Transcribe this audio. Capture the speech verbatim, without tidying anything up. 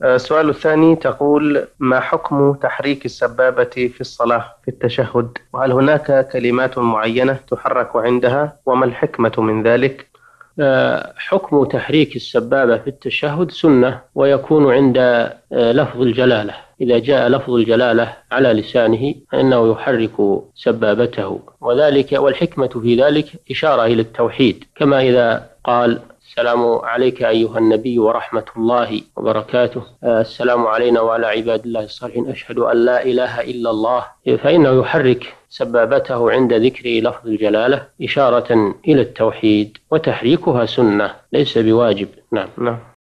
السؤال الثاني تقول: ما حكم تحريك السبابة في الصلاة في التشهد؟ وهل هناك كلمات معينة تحرك عندها؟ وما الحكمة من ذلك؟ آه، حكم تحريك السبابة في التشهد سنة، ويكون عند آه، لفظ الجلالة. إذا جاء لفظ الجلالة على لسانه فإنه يحرك سبابته، وذلك والحكمة في ذلك إشارة إلى التوحيد، كما إذا قال: السلام عليك أيها النبي ورحمة الله وبركاته، آه، السلام علينا وعلى عباد الله الصالحين، أشهد أن لا إله إلا الله، فإنه يحرك سبابته عند ذكر لفظ الجلالة إشارة إلى التوحيد، وتحريكها سنة ليس بواجب. نعم. نعم.